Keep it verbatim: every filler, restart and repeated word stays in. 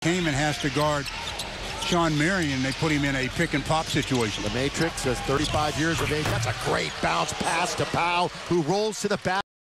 Kaman has to guard Sean Marion. They put him in a pick and pop situation. The Matrix is thirty-five years of age. That's a great bounce pass to Powell, who rolls to the back.